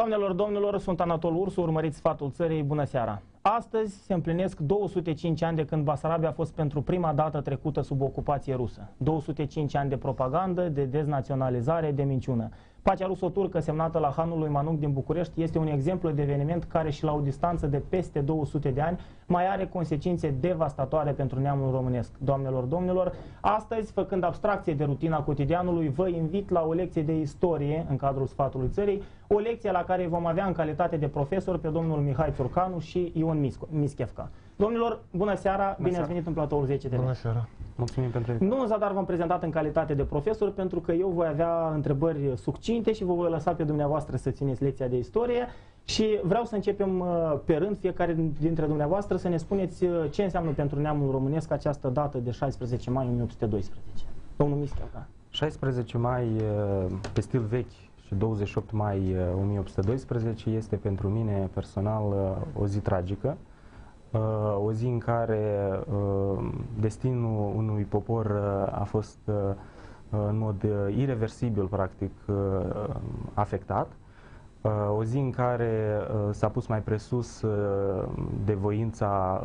Doamnelor, domnilor, sunt Anatol Ursu, urmăriți Sfatul Țării, bună seara! Astăzi se împlinesc 205 ani de când Basarabia a fost pentru prima dată trecută sub ocupație rusă. 205 ani de propagandă, de deznaționalizare, de minciună. Pacea ruso-turcă semnată la Hanul lui Manuc din București este un exemplu de eveniment care și la o distanță de peste 200 de ani mai are consecințe devastatoare pentru neamul românesc. Doamnelor, domnilor, astăzi, făcând abstracție de rutina cotidianului, vă invit la o lecție de istorie în cadrul Sfatului Țării, o lecție la care vom avea în calitate de profesor pe domnul Mihai Țurcanu și Ion Mischevca. Domnilor, bună seara, bine ați venit în platoul 10 TV. Bună seara. Mulțumim pentru invitație. Nu în zadar v-am prezentat în calitate de profesor, pentru că eu voi avea întrebări succinte și vă voi lăsa pe dumneavoastră să țineți lecția de istorie și vreau să începem pe rând, fiecare dintre dumneavoastră, să ne spuneți ce înseamnă pentru neamul românesc această dată de 16 mai 1812. Domnul Mischevca. 16 mai pe stil vechi și 28 mai 1812 este pentru mine personal o zi tragică. O zi în care destinul unui popor a fost în mod ireversibil, practic, afectat. O zi în care s-a pus mai presus de voința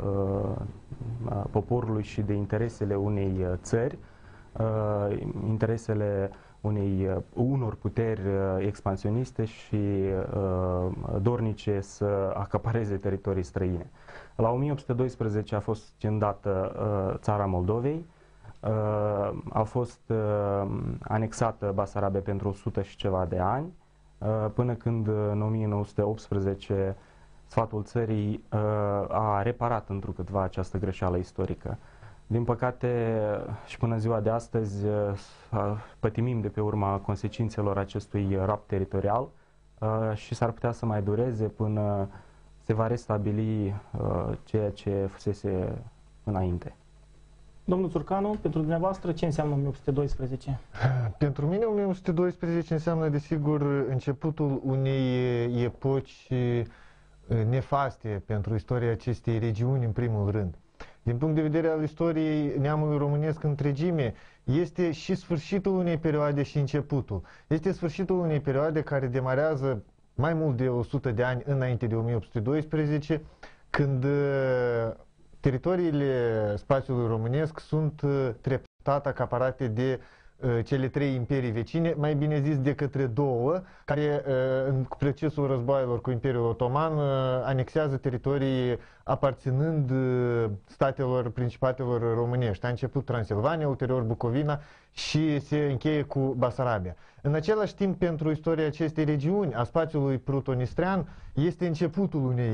poporului și de interesele unei țări, interesele unor puteri expansioniste și dornice să acapareze teritorii străine. La 1812 a fost scindată țara Moldovei, a fost anexată Basarabia pentru 100 și ceva de ani, până când în 1918 Sfatul Țării a reparat întrucâtva această greșeală istorică. Din păcate, și până ziua de astăzi, pătimim de pe urma consecințelor acestui rapt teritorial și s-ar putea să mai dureze până se va restabili ceea ce fusese înainte. Domnul Țurcanu, pentru dumneavoastră, ce înseamnă 1812? Pentru mine 1812 înseamnă, desigur, începutul unei epoci nefaste pentru istoria acestei regiuni, în primul rând. Din punct de vedere al istoriei neamului românesc întregime, este și sfârșitul unei perioade și începutul. Este sfârșitul unei perioade care demarează mai mult de 100 de ani înainte de 1812, când teritoriile spațiului românesc sunt treptat acaparate de cele trei imperii vecine, mai bine zis de către două, care în procesul războaielor cu Imperiul Otoman anexează teritorii aparținând statelor, principatelor românești. A început Transilvania, ulterior Bucovina și se încheie cu Basarabia. În același timp, pentru istoria acestei regiuni, a spațiului prutonistrian, este începutul unei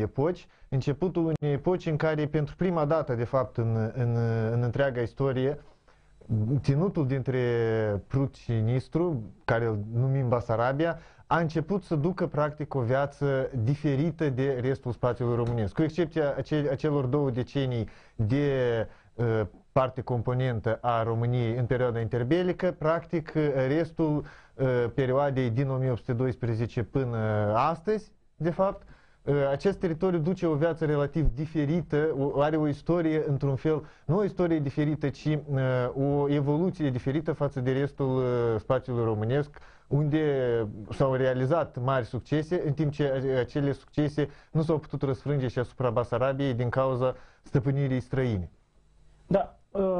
epoci în care, pentru prima dată, de fapt, în întreaga istorie, ținutul dintre Prut și Nistru, care îl numim Basarabia, a început să ducă practic o viață diferită de restul spațiului românesc. Cu excepția acelor două decenii de parte componentă a României în perioada interbelică, practic restul perioadei din 1812 până astăzi, de fapt, acest teritoriu duce o viață relativ diferită, are o istorie, într-un fel, nu o istorie diferită, ci o evoluție diferită față de restul spațiului românesc, unde s-au realizat mari succese, în timp ce acele succese nu s-au putut răsfrânge și asupra Basarabiei din cauza stăpânirii străine. Da,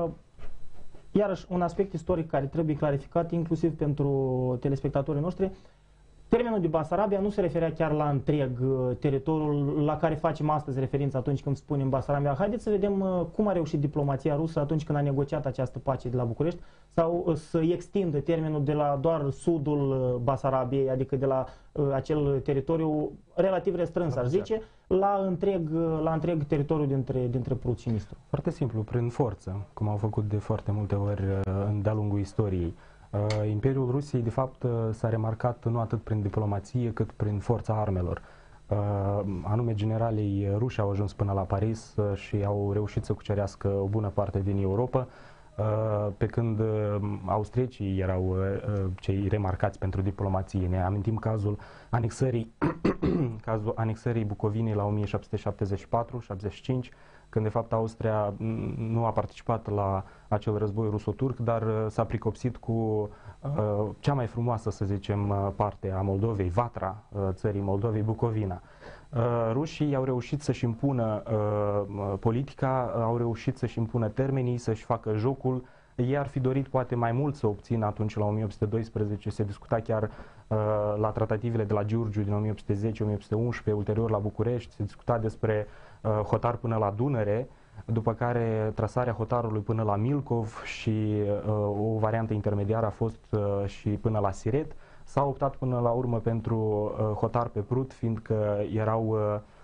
iarăși un aspect istoric care trebuie clarificat, inclusiv pentru telespectatorii noștri. Termenul de Basarabia nu se referea chiar la întreg teritoriul la care facem astăzi referință atunci când spunem Basarabia. Haideți să vedem cum a reușit diplomația rusă atunci când a negociat această pace de la București sau să extindă termenul de la doar sudul Basarabiei, adică de la acel teritoriu relativ restrâns, aș zice, la întreg teritoriul dintre Prut și Nistru. Foarte simplu, prin forță, cum au făcut de foarte multe ori de-a lungul istoriei. Imperiul Rusiei, de fapt, s-a remarcat nu atât prin diplomație, cât prin forța armelor. Anume, generalii ruși au ajuns până la Paris și au reușit să cucerească o bună parte din Europa, pe când austriecii erau cei remarcați pentru diplomație. Ne amintim cazul anexării Bucovinei la 1774-75, când de fapt Austria nu a participat la acel război ruso-turc, dar s-a pricopsit cu cea mai frumoasă, să zicem, parte a Moldovei, Vatra țării Moldovei, Bucovina. Rușii au reușit să-și impună politica, au reușit să-și impună termenii, să-și facă jocul. Ei ar fi dorit poate mai mult să obțină atunci la 1812, se discuta chiar la tratativele de la Giurgiu din 1810-1811, ulterior la București, se discuta despre hotar până la Dunăre, după care trasarea hotarului până la Milcov și o variantă intermediară a fost și până la Siret. S-a optat până la urmă pentru hotar pe Prut, fiindcă erau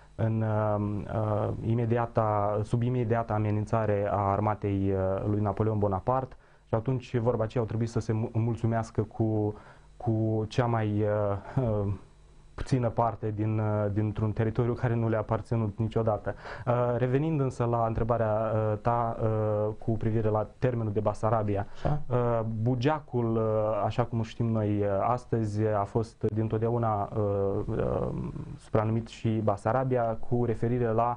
sub imediata amenințare a armatei lui Napoleon Bonaparte și atunci vorba aceea au trebuit să se mulțumească cu cea mai puțină parte dintr-un teritoriu care nu le-a aparținut niciodată. Revenind însă la întrebarea ta cu privire la termenul de Basarabia, Bugeacul, așa cum știm noi astăzi, a fost dintotdeauna supranumit și Basarabia cu referire la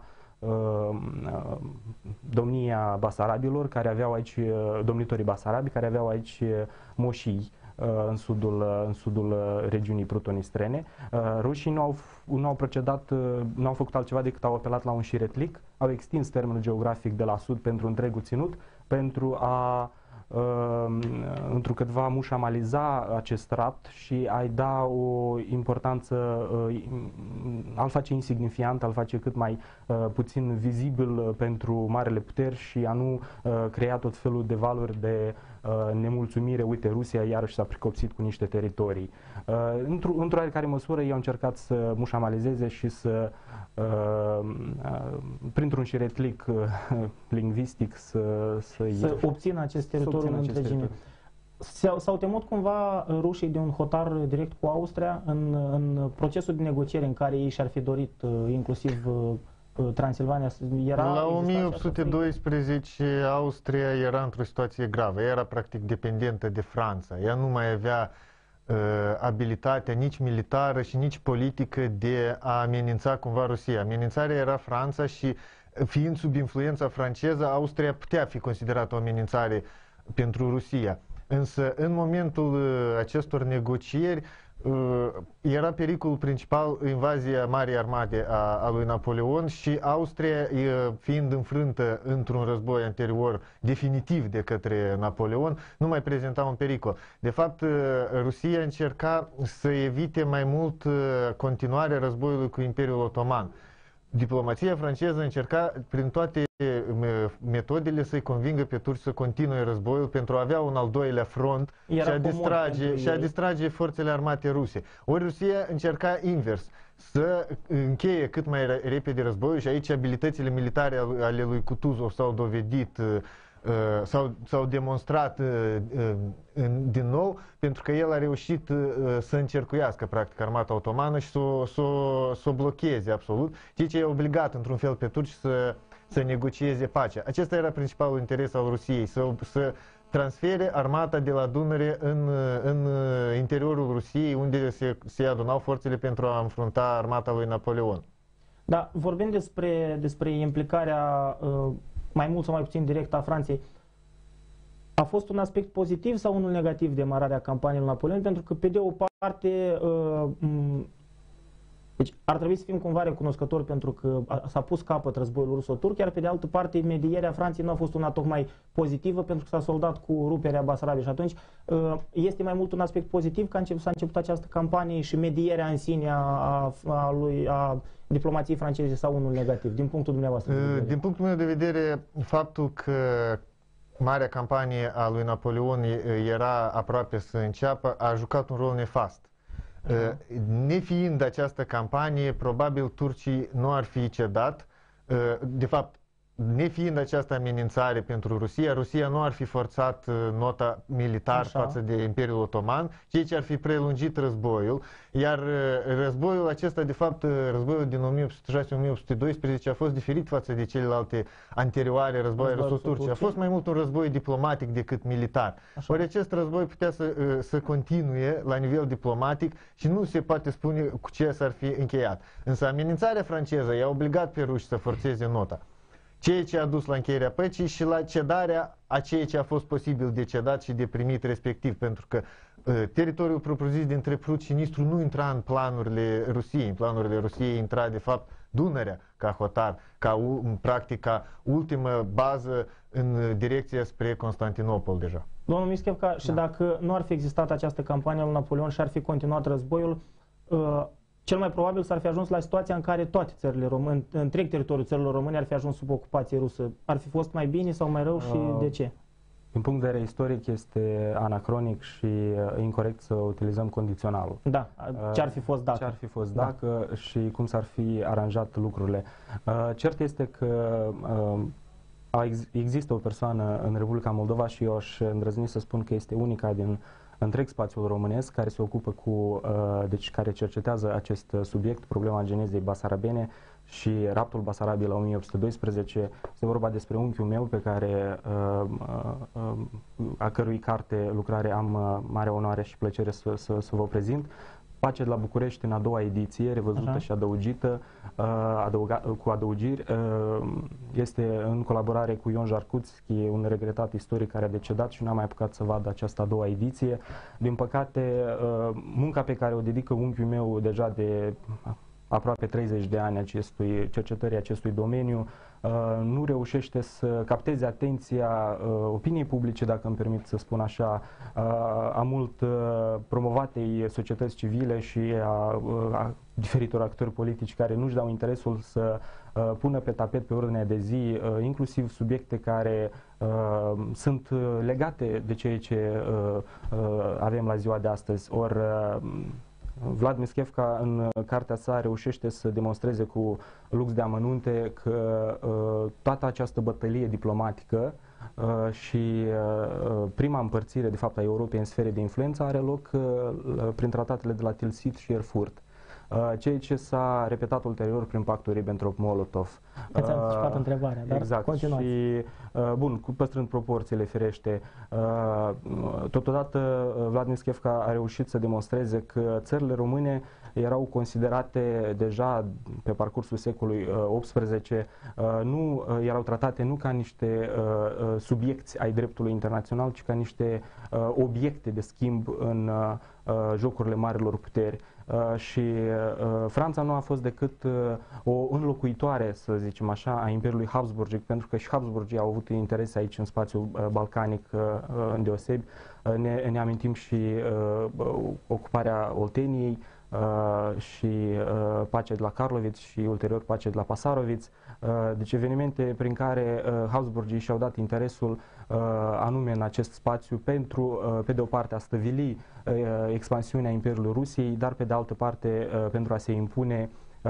domnia basarabilor, care aveau aici, domnitorii basarabi, care aveau aici moșii în sudul regiunii prutonistrene. Rușii nu au procedat, nu au făcut altceva decât au apelat la un șiretlic, au extins termenul geografic de la sud pentru întregul ținut, pentru a întrucâtva mușamaliza acest rapt și a-i da o importanță, a-l face insignifiant, a-l face cât mai puțin vizibil pentru marele puteri și a nu crea tot felul de valuri de nemulțumire. Uite, Rusia iarăși s-a pricopsit cu niște teritorii. Într-o oarecare măsură ei au încercat să mușamalizeze și să printr-un șiretlic lingvistic să obțină acest teritoriu în întregime. S-au temut cumva rușii de un hotar direct cu Austria în procesul de negociere în care ei și-ar fi dorit inclusiv Transilvania? La 1812 Austria era într-o situație gravă, era practic dependentă de Franța, ea nu mai avea abilitatea nici militară și nici politică de a amenința cumva Rusia. Amenințarea era Franța și fiind sub influența franceză, Austria putea fi considerată o amenințare pentru Rusia. Însă în momentul acestor negocieri era pericolul principal invazia Marii Armate a lui Napoleon și Austria, fiind înfrântă într-un război anterior definitiv de către Napoleon, nu mai prezenta un pericol. De fapt, Rusia încerca să evite mai mult continuarea războiului cu Imperiul Otoman. Diplomația franceză încerca prin toate metodele să-i convingă pe turci să continue războiul pentru a avea un al doilea front și a distrage forțele armate ruse. Ori Rusia încerca invers, să încheie cât mai repede războiul și aici abilitățile militare ale lui Kutuzov s-au dovedit, s-au demonstrat din nou, pentru că el a reușit să încercuiască practic armata otomană și să o blocheze absolut, ceea ce i-a obligat într-un fel pe turci să negocieze pacea. Acesta era principalul interes al Rusiei, să transfere armata de la Dunăre în interiorul Rusiei, unde se adunau forțele pentru a înfrunta armata lui Napoleon. Da, vorbind despre implicarea mai mult sau mai puțin direct a Franței, a fost un aspect pozitiv sau unul negativ demararea campaniei lui Napoleon? Pentru că, pe de o parte, deci ar trebui să fim cumva recunoscători pentru că s-a pus capăt războiul ruso-turc, iar pe de altă parte, medierea Franței nu a fost una tocmai pozitivă pentru că s-a soldat cu ruperea Basarabiei și atunci este mai mult un aspect pozitiv că s-a început această campanie și medierea în sine a diplomației franceze sau unul negativ, din punctul dumneavoastră de vedere? Din punctul meu de vedere, faptul că marea campanie a lui Napoleon era aproape să înceapă a jucat un rol nefast. Nefiind această campanie, probabil turcii nu ar fi cedat. De fapt, nefiind această amenințare pentru Rusia, Rusia nu ar fi forțat nota militar față de Imperiul Otoman, ceea ce ar fi prelungit războiul. Iar războiul acesta, de fapt, războiul din 1806-1812 a fost diferit față de celelalte anterioare războaie ruso-turce. A fost mai mult un război diplomatic decât militar. Ori acest război putea să continue la nivel diplomatic și nu se poate spune cu ce s-ar fi încheiat. Însă amenințarea franceză i-a obligat pe ruși să forțeze nota. ceea ce a dus la încheierea păcii și la cedarea a ceea ce a fost posibil de cedat și de primit respectiv, pentru că teritoriul propriu-zis dintre Prut și Nistru nu intra în planurile Rusiei. În planurile Rusiei intra, de fapt, Dunărea ca hotar, practic, ca ultimă bază în direcția spre Constantinopol deja. Domnul Mischevca, și dacă nu ar fi existat această campanie lui Napoleon și ar fi continuat războiul, cel mai probabil s-ar fi ajuns la situația în care toate țările române, întreg teritoriul țărilor române ar fi ajuns sub ocupație rusă. Ar fi fost mai bine sau mai rău și de ce? Din punct de vedere istoric este anacronic și incorect să utilizăm condiționalul. Da, ce ar fi fost dacă. Ce ar fi fost dacă și cum s-ar fi aranjat lucrurile. Cert este că există o persoană în Republica Moldova și eu aș îndrăzni să spun că este unica din întreg spațiul românesc care se ocupă cu, deci care cercetează acest subiect, problema genezei basarabene și raptul Basarabiei la 1812. Este vorba despre unchiul meu pe care, a cărui carte, lucrare am mare onoare și plăcere să vă prezint. Pace de la București în a doua ediție, revăzută și adăugită, cu adăugiri. Este în colaborare cu Ion Jarcuțchi, un regretat istoric care a decedat și n-a mai apucat să vadă această a doua ediție. Din păcate, munca pe care o dedică unchiul meu deja de aproape 30 de ani cercetării acestui domeniu, nu reușește să capteze atenția opiniei publice, dacă îmi permit să spun așa, a mult promovatei societăți civile și a diferitor actori politici care nu-și dau interesul să pună pe tapet, pe ordinea de zi, inclusiv subiecte care sunt legate de ceea ce avem la ziua de astăzi. Ori Vlad Mischevca în cartea sa reușește să demonstreze cu lux de amănunte că toată această bătălie diplomatică și prima împărțire de fapt a Europei în sfere de influență are loc prin tratatele de la Tilsit și Erfurt. Ceea ce s-a repetat ulterior prin pactul Ribbentrop-Molotov. Ați anticipat întrebarea, dar exact. continuați. Și, bun, păstrând proporțiile firește, totodată Vlad Mischevca a reușit să demonstreze că țările române erau considerate deja pe parcursul secolului XVIII, nu erau tratate nu ca niște subiecti ai dreptului internațional, ci ca niște obiecte de schimb în jocurile marilor puteri. Și Franța nu a fost decât o înlocuitoare, să zicem așa, a Imperiului Habsburgic, pentru că și Habsburgii au avut interese aici în spațiul balcanic îndeosebi. Ne amintim și ocuparea Olteniei și pacea de la Karlovitz și ulterior pacea de la Pasarovitz. Deci evenimente prin care Habsburgii și-au dat interesul anume în acest spațiu pentru, pe de o parte, a stăvili expansiunea Imperiului Rusiei, dar pe de altă parte pentru a se impune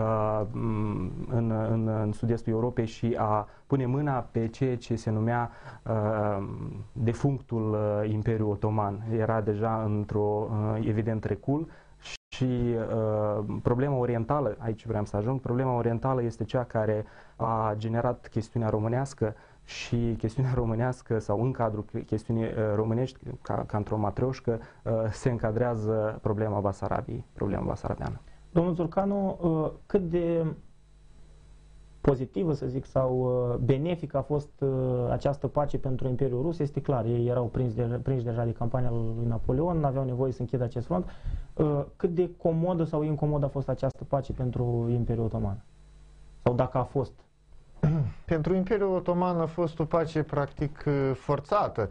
în sud-estul Europei și a pune mâna pe ceea ce se numea defunctul Imperiu Otoman. Era deja într-o evident recul. Și problema orientală, aici vreau să ajung, problema orientală este cea care a generat chestiunea românească și chestiunea românească sau în cadrul chestiunii românești, ca într-o matrioșcă, se încadrează problema Basarabiei, problema basarabeană. Domnul Țurcanu, cât de pozitivă, să zic, sau benefică a fost această pace pentru Imperiul Rus, este clar. Ei erau prinși deja de campania lui Napoleon, nu aveau nevoie să închidă acest front. Cât de comodă sau incomodă a fost această pace pentru Imperiul Otoman? Sau dacă a fost? Pentru Imperiul Otoman a fost o pace practic forțată.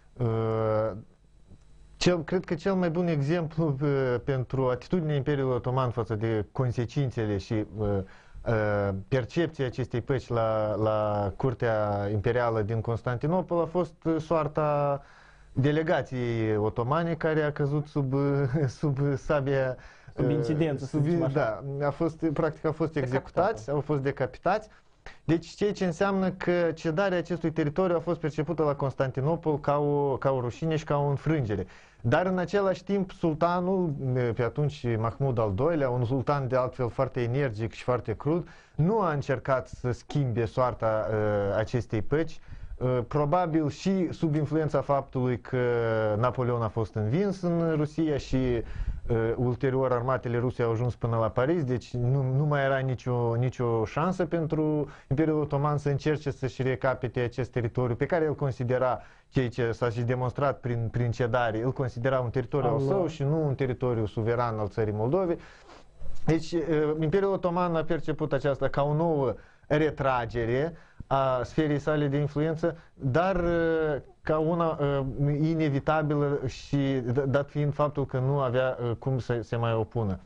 Cred că cel mai bun exemplu pentru atitudinea Imperiului Otoman față de consecințele și percepția acestei păci la Curtea Imperială din Constantinopol a fost soarta delegației otomane care a căzut sub sabia, sub incidență, da, practic au fost executați, au fost decapitați. Deci ceea ce înseamnă că cedarea acestui teritoriu a fost percepută la Constantinopol ca o rușine și ca o înfrângere. Dar în același timp sultanul, pe atunci Mahmud al II-lea, un sultan de altfel foarte energic și foarte crud, nu a încercat să schimbe soarta acestei păci, probabil și sub influența faptului că Napoleon a fost învins în Rusia și ulterior armatele ruse au ajuns până la Paris, deci nu mai era nicio șansă pentru Imperiul Otoman să încerce să-și recapete acest teritoriu pe care el considera, ceea ce s-a și demonstrat prin cedare, îl considera un teritoriu al său și nu un teritoriu suveran al țării Moldovei. Deci Imperiul Otoman a perceput aceasta ca o nouă retragere a sferei sale de influență, dar ca una inevitabilă și dat fiind faptul că nu avea cum să se mai opună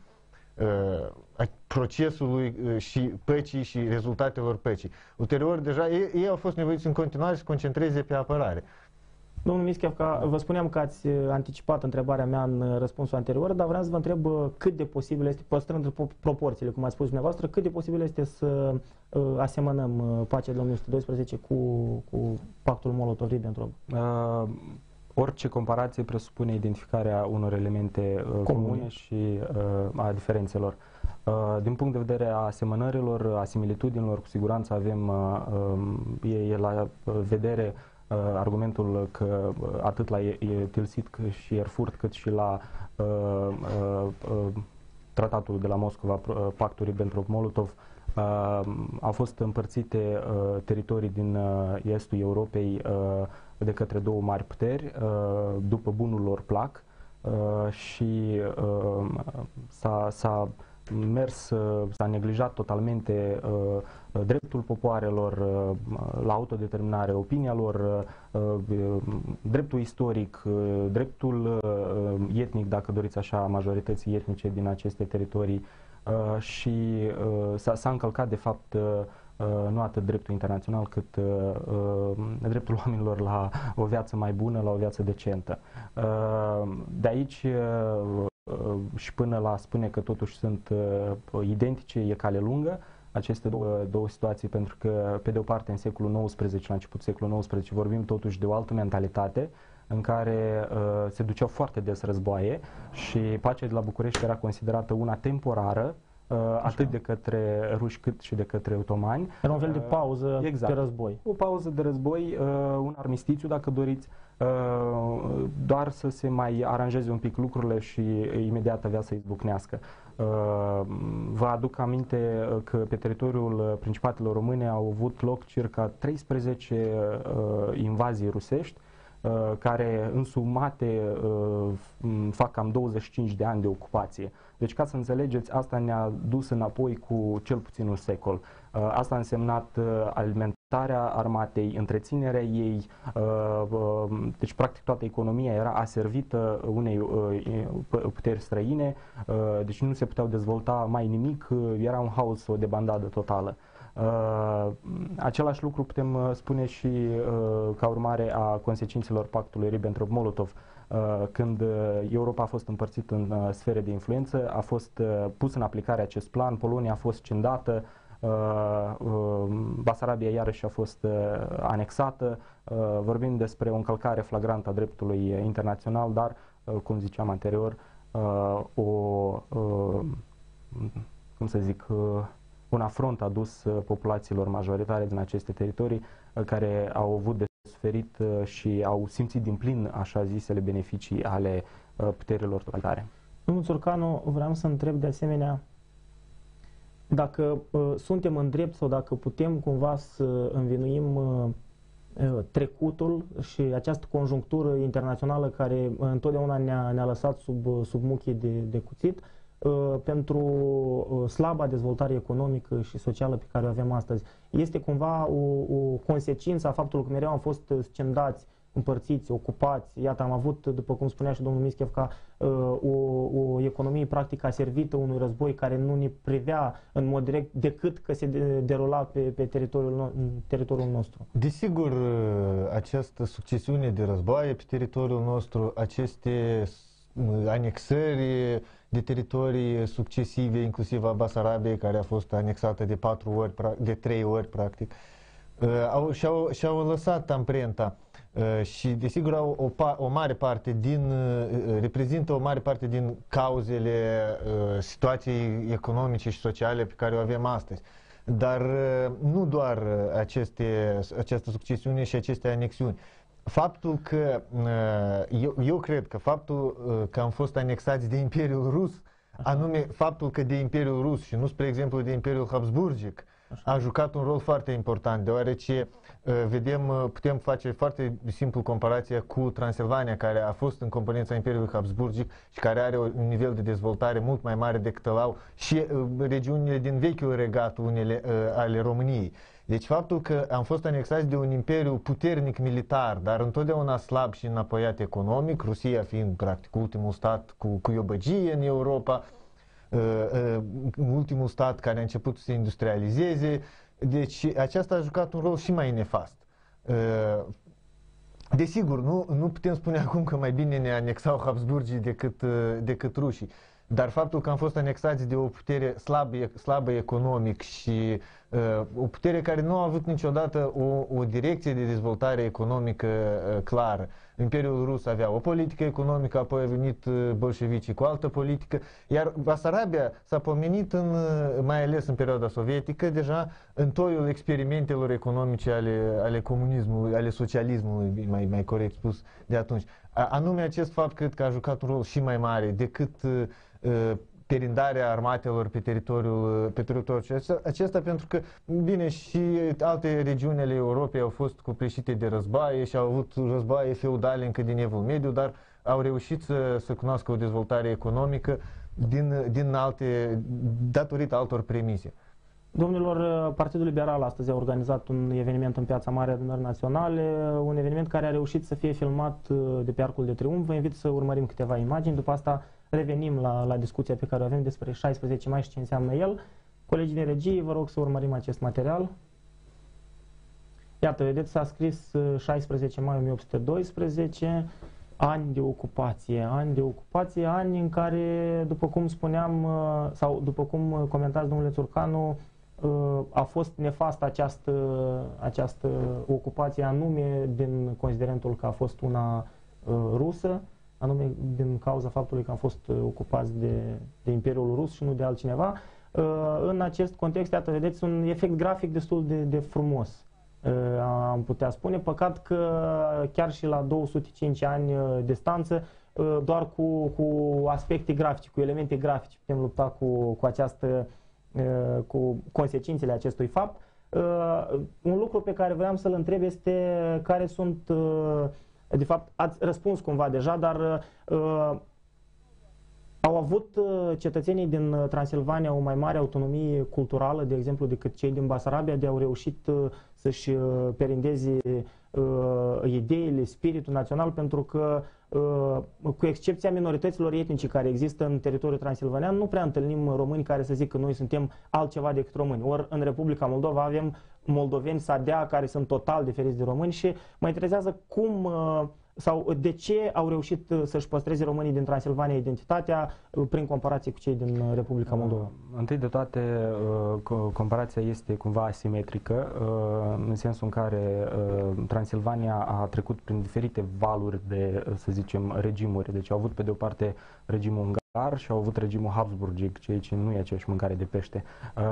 procesului și păcii și rezultatelor păcii. Ulterior, deja ei au fost nevoiți în continuare să se concentreze pe apărare. Domnul Mischiev, vă spuneam că ați anticipat întrebarea mea în răspunsul anterior, dar vreau să vă întreb cât de posibil este, păstrând proporțiile, cum ați spus dumneavoastră, cât de posibil este să asemănăm pacea de 1912 cu pactul Molotov-Ribbentrop? Orice comparație presupune identificarea unor elemente comune și a diferențelor. Din punct de vedere a asemănărilor, a similitudinilor, cu siguranță avem e la vedere argumentul că atât la Tilsit și Erfurt cât și la tratatul de la Moscova, pactul Ribbentrop-Molotov, au fost împărțite teritorii din estul Europei de către două mari puteri după bunul lor plac și s-a neglijat totalmente dreptul popoarelor la autodeterminare, opinia lor, dreptul istoric, dreptul etnic, dacă doriți așa, majorității etnice din aceste teritorii și s-a încălcat de fapt nu atât dreptul internațional cât dreptul oamenilor la o viață mai bună, la o viață decentă. De aici și până la spune că totuși sunt identice, e cale lungă aceste două situații, pentru că pe de o parte în secolul XIX, la începutul secolului XIX, vorbim totuși de o altă mentalitate în care se duceau foarte des războaie și pacea de la București era considerată una temporară, atât de către ruși cât și de către otomani. Era un fel de pauză exact, de război. O pauză de război, un armistițiu, dacă doriți, doar să se mai aranjeze un pic lucrurile și imediat avea să izbucnească. Vă aduc aminte că pe teritoriul Principatelor Române au avut loc circa 13 invazii rusești, care însumate fac cam 25 de ani de ocupație. Deci, ca să înțelegeți, asta ne-a dus înapoi cu cel puțin un secol. Asta a însemnat alimentarea armatei, întreținerea ei, deci practic toată economia era aservită unei puteri străine, deci nu se puteau dezvolta mai nimic, era un haos, o debandadă totală. Același lucru putem spune și ca urmare a consecințelor pactului Ribbentrop-Molotov. Când Europa a fost împărțită în sfere de influență, a fost pus în aplicare acest plan, Polonia a fost scindată, Basarabia iarăși a fost anexată. Vorbim despre o încălcare flagrantă a dreptului internațional, dar, cum ziceam anterior, cum să zic, un afront adus populațiilor majoritare din aceste teritorii care au avut de suferit și au simțit din plin așa zisele beneficii ale puterilor totalitare. Domnul Țurcanu, vreau să întreb de asemenea dacă suntem în drept sau dacă putem cumva să învinuim trecutul și această conjunctură internațională care întotdeauna ne-a lăsat sub muchii de cuțit pentru slaba dezvoltare economică și socială pe care o avem astăzi. Este cumva o consecință a faptului că mereu am fost scendați, împărțiți, ocupați. Iată, am avut, după cum spunea și domnul Mischiev, ca o economie practic aservită unui război care nu ne privea în mod direct decât că se derula pe teritoriul nostru. Desigur, această succesiune de războaie pe teritoriul nostru, aceste anexări de teritorii succesive, inclusiv a Basarabiei, care a fost anexată de 3 ori, practic, și-au lăsat amprenta și, desigur, o mare parte reprezintă o mare parte din cauzele situației economice și sociale pe care o avem astăzi. Dar nu doar această succesiune și aceste anexiuni. Faptul că, eu cred că faptul că am fost anexați de Imperiul Rus, anume faptul că de Imperiul Rus și nu, spre exemplu, de Imperiul Habsburgic, a jucat un rol foarte important, deoarece putem face foarte simplu comparația cu Transilvania, care a fost în componența Imperiului Habsburgic și care are un nivel de dezvoltare mult mai mare decât au și regiunile din vechiul regat, unele ale României. Deci faptul că am fost anexați de un imperiu puternic militar, dar întotdeauna slab și înapoiat economic, Rusia fiind practic ultimul stat cu iobăgie în Europa, ultimul stat care a început să se industrializeze, deci aceasta a jucat un rol și mai nefast. Desigur, nu putem spune acum că mai bine ne anexau Habsburgii decât rușii, dar faptul că am fost anexați de o putere slabă economic și o putere care nu a avut niciodată o direcție de dezvoltare economică clară. Imperiul Rus avea o politică economică, apoi a venit bolșevicii cu altă politică, iar Basarabia s-a pomenit mai ales în perioada sovietică, deja în toiul experimentelor economice ale comunismului, ale socialismului, mai corect spus, de atunci. Anume acest fapt cred că a jucat un rol și mai mare decât perindarea armatelor pe teritoriul acesta, pentru că, bine, și alte regiuni ale Europei au fost copleșite de războaie și au avut războaie feudale încă din Evul Mediu, dar au reușit să cunoască o dezvoltare economică datorită altor premise. Domnilor, Partidul Liberal astăzi a organizat un eveniment în Piața Mare Adunării Naționale, un eveniment care a reușit să fie filmat de pe Arcul de Triumf. Vă invit să urmărim câteva imagini, după asta revenim la discuția pe care o avem despre 16 mai și ce înseamnă el. Colegii de regie, vă rog să urmărim acest material. Iată, vedeți, s-a scris 16 mai 1812, ani de ocupație, ani în care, după cum spuneam, sau după cum comentați domnule Țurcanu, a fost nefastă această ocupație, anume din considerentul că a fost una rusă, anume din cauza faptului că am fost ocupați de Imperiul Rus și nu de altcineva. În acest context, iată, vedeți, un efect grafic destul de frumos, am putea spune. Păcat că chiar și la 205 ani distanță, doar cu aspecte grafice, cu elemente grafice putem lupta cu consecințele acestui fapt. Un lucru pe care vreau să-l întreb este care sunt, de fapt ați răspuns cumva deja, dar au avut cetățenii din Transilvania o mai mare autonomie culturală, de exemplu, decât cei din Basarabia, de au reușit să-și perindeze ideile, spiritul național, pentru că, cu excepția minorităților etnice care există în teritoriul transilvanean, nu prea întâlnim români care să zic că noi suntem altceva decât români. Ori în Republica Moldova avem moldoveni sadea care sunt total diferiți de români și mă interesează cum sau de ce au reușit să-și păstreze românii din Transilvania identitatea prin comparație cu cei din Republica Moldova? Întâi de toate, comparația este cumva asimetrică, în sensul în care Transilvania a trecut prin diferite valuri de, să zicem, regimuri. Deci au avut pe de o parte regimul ungar și au avut regimul Habsburgic, ceea ce nu e aceeași mâncare de pește.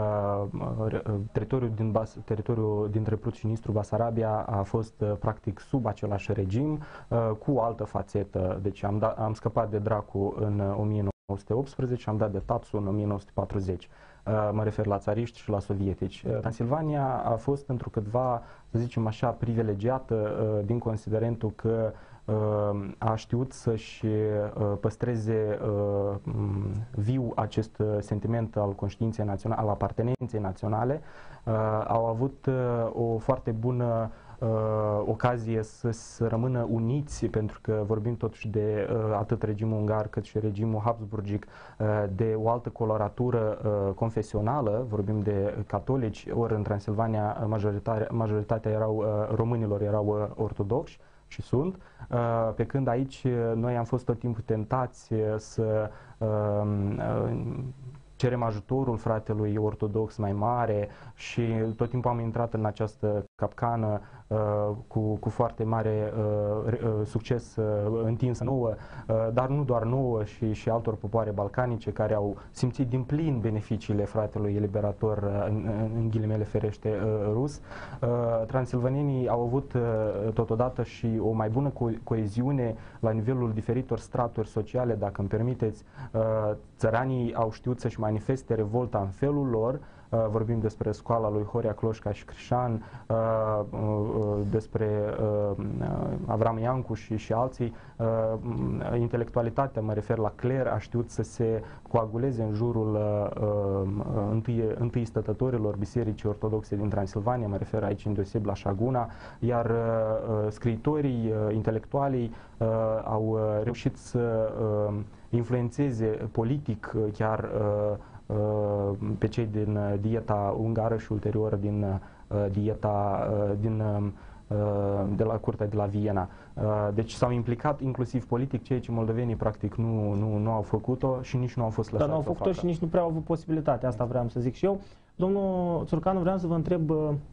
Teritoriul dintre Prut și Nistru, Basarabia, a fost practic sub același regim, cu o altă fațetă. Deci am scăpat de dracu în 1918 și am dat de Tatsu în 1940. Mă refer la țariști și la sovietici. Transilvania a fost întrucâtva, să zicem așa, privilegiată din considerentul că a știut să-și păstreze viu acest sentiment al conștiinței naționale, al apartenenței naționale. Au avut o foarte bună ocazie să rămână uniți, pentru că vorbim totuși de atât regimul ungar cât și regimul Habsburgic, de o altă coloratură confesională, vorbim de catolici, ori în Transilvania majoritatea românilor erau ortodoxi și sunt, pe când aici noi am fost tot timpul tentați să cerem ajutorul fratelui ortodox mai mare și tot timpul am intrat în această capcană cu foarte mare succes întinsă nouă, dar nu doar nouă și altor popoare balcanice care au simțit din plin beneficiile fratelui eliberator, în ghilimele ferește, rus. Transilvanenii au avut totodată și o mai bună coeziune la nivelul diferitor straturi sociale, dacă îmi permiteți. Țăranii au știut să-și manifeste revolta în felul lor. Vorbim despre școala lui Horia Cloșca și Crișan, despre Avram Iancu și alții. Intelectualitatea, mă refer la cler, a știut să se coaguleze în jurul întâi stătătorilor Bisericii Ortodoxe din Transilvania, mă refer aici îndeoseb la Șaguna, iar scriitorii, intelectualii au reușit să influențeze politic chiar pe cei din dieta ungară și ulterior din dieta de la curtea de la Viena. Deci s-au implicat inclusiv politic, ceea ce moldovenii practic nu au făcut-o și nici nu au fost lăsați. Dar nu au făcut-o și nici nu prea au avut posibilitatea, asta vreau să zic și eu. Domnul Țurcanu, vreau să vă întreb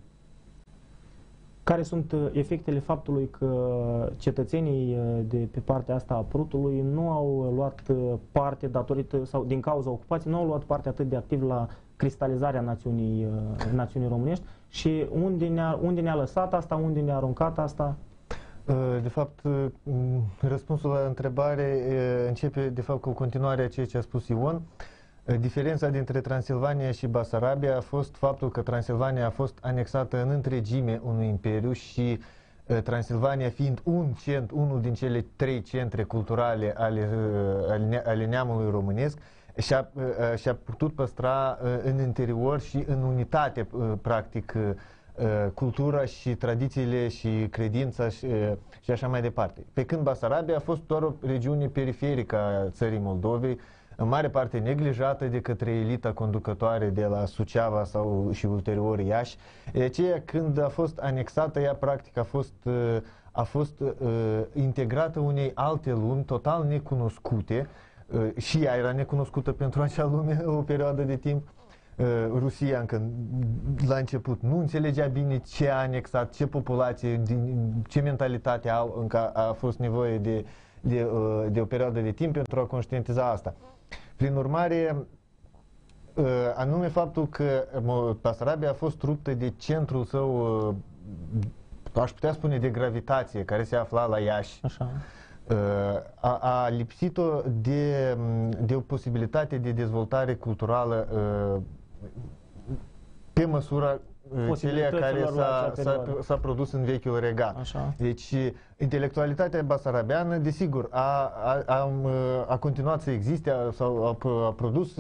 care sunt efectele faptului că cetățenii de pe partea asta a Prutului nu au luat parte datorită sau din cauza ocupației, nu au luat parte atât de activ la cristalizarea națiunii românești și unde ne-a lăsat asta, unde ne-a aruncat asta? De fapt, răspunsul la întrebare începe de fapt cu continuarea a ceea ce a spus Ion. Diferența dintre Transilvania și Basarabia a fost faptul că Transilvania a fost anexată în întregime unui imperiu și Transilvania fiind unul din cele 3 centre culturale ale neamului românesc, și-a putut păstra în interior și în unitate, practic, cultura și tradițiile și credința și așa mai departe. Pe când Basarabia a fost doar o regiune periferică a țării Moldovei, în mare parte neglijată de către elita conducătoare de la Suceava și ulterior Iași. De aceea, când a fost anexată, ea practic a fost integrată unei alte lumi total necunoscute, și ea era necunoscută pentru acea lume o perioadă de timp. Rusia încă la început nu înțelegea bine ce a anexat, ce populație, ce mentalitate au, încă a fost nevoie de o perioadă de timp pentru a conștientiza asta. Prin urmare, anume faptul că Basarabia a fost ruptă de centrul său, aș putea spune, de gravitație, care se afla la Iași. Așa. A lipsit-o de o posibilitate de dezvoltare culturală pe măsura celea care s-a produs în vechiul regat. Așa. Deci, intelectualitatea basarabeană, desigur, a continuat să existe, a produs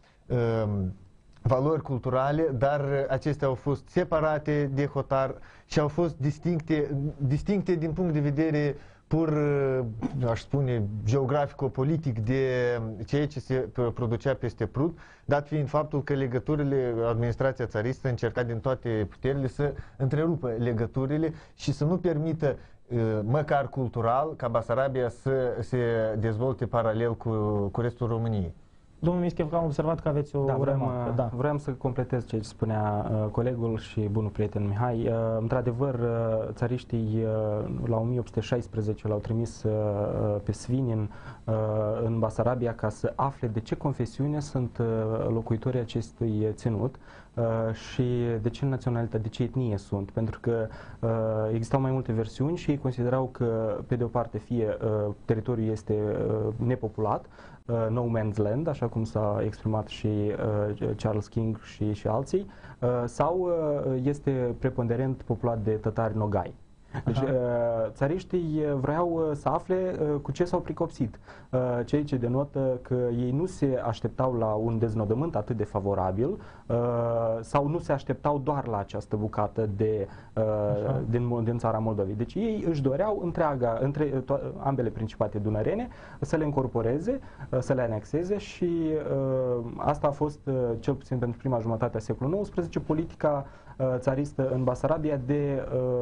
valori culturale, dar acestea au fost separate de hotar și au fost distincte din punct de vedere pur, aș spune, geografico-politic de ceea ce se producea peste Prut, dat fiind faptul că legăturile, administrația țaristă încerca din toate puterile să întrerupă legăturile și să nu permită, măcar cultural, ca Basarabia să se dezvolte paralel cu restul României. Domnul Mischev, am observat că aveți o remarcă. Vreau să completez ce spunea colegul și bunul prieten Mihai. Într-adevăr, țariștii la 1816 l-au trimis pe Svinin în Basarabia ca să afle de ce confesiune sunt locuitorii acestui ținut și de ce naționalitate, de ce etnie sunt. Pentru că existau mai multe versiuni și ei considerau că, pe de o parte, fie teritoriul este nepopulat, no man's land, așa cum s-a exprimat și Charles King și alții, sau este preponderent populat de tătari nogai. Deci țariștii vreau să afle cu ce s-au pricopsit, ceea ce denotă că ei nu se așteptau la un deznodământ atât de favorabil sau nu se așteptau doar la această bucată din țara Moldovei. Deci ei își doreau între ambele principate dunărene să le încorporeze, să le anexeze și asta a fost, cel puțin pentru prima jumătate a secolului XIX, politica țaristă în Basarabia de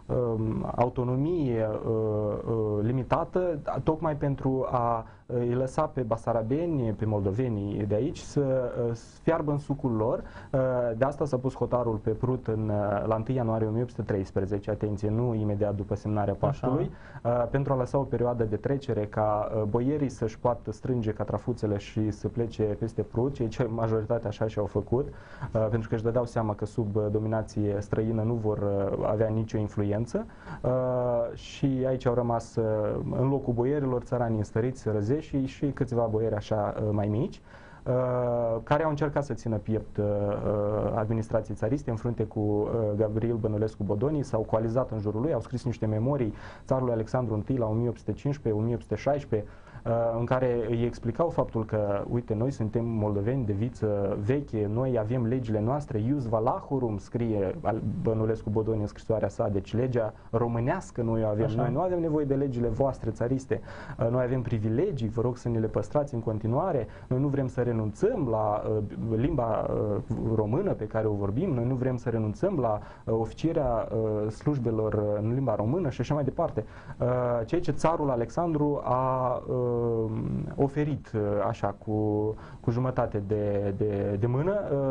autonomie limitată, tocmai pentru a îi lăsa pe basarabeni, pe moldovenii de aici să fiarbă în sucul lor. De asta s-a pus hotarul pe Prut la 1 ianuarie 1813, atenție, nu imediat după semnarea Paștului, pentru a lăsa o perioadă de trecere ca boierii să-și poată strânge catrafuțele și să plece peste Prut, cei ce majoritatea așa și-au făcut, pentru că își dădeau seama că sub dominație străină nu vor avea nicio influență și aici au rămas în locul boierilor țăranii înstăriți, răzești și câțiva boieri așa mai mici, care au încercat să țină piept administrației țariste în frunte cu Gavril Bănulescu Bodonii, s-au coalizat în jurul lui, au scris niște memorii țarului Alexandru I la 1815-1816, în care îi explicau faptul că, uite, noi suntem moldoveni de viță veche, noi avem legile noastre, ius valahurum, scrie Bănulescu Bodonii în scrisoarea sa, deci legea românească noi o avem, noi nu avem nevoie de legile voastre țariste, noi avem privilegii, vă rog să ne le păstrați în continuare, noi nu vrem să renunțăm la limba română pe care o vorbim, noi nu vrem să renunțăm la oficierea slujbelor în limba română și așa mai departe. Ceea ce țarul Alexandru a oferit așa cu jumătate de mână,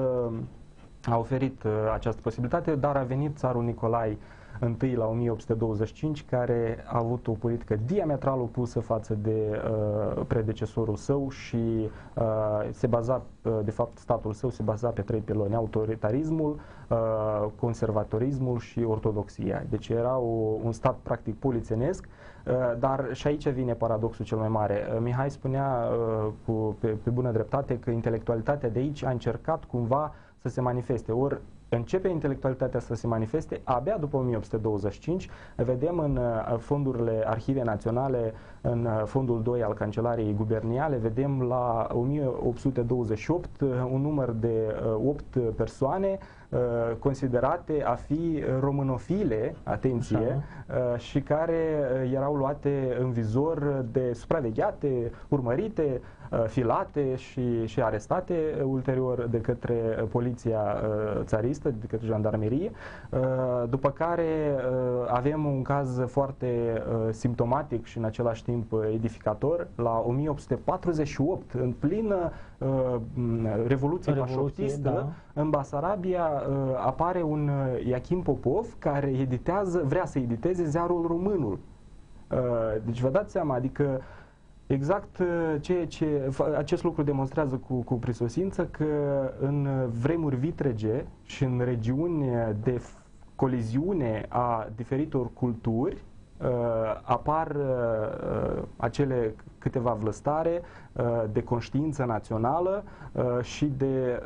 a oferit această posibilitate, dar a venit țarul Nicolae I la 1825, care a avut o politică diametral opusă față de predecesorul său și se baza, de fapt, statul său se baza pe 3 piloni: autoritarismul, conservatorismul și ortodoxia. Deci era un stat practic polițienesc, dar și aici vine paradoxul cel mai mare. Mihai spunea pe bună dreptate că intelectualitatea de aici a încercat cumva să se manifeste. Ori începe intelectualitatea să se manifeste abia după 1825. Vedem în fondurile Arhive Naționale, în fondul 2 al Cancelariei Guberniale, vedem la 1828 un număr de 8 persoane considerate a fi românofile, atenție, și care erau luate în vizor de supravegheate, urmărite, filate și arestate ulterior de către poliția țaristă, de către jandarmerie, după care avem un caz foarte simptomatic și în același timp edificator. La 1848, în plină Revoluție pașoptistă, da, în Basarabia apare un Iachim Popov care vrea să editeze ziarul Românul. Deci vă dați seama, adică exact acest lucru demonstrează cu prisosință că în vremuri vitrege și în regiuni de coliziune a diferitor culturi apar acele câteva vlăstare de conștiință națională și de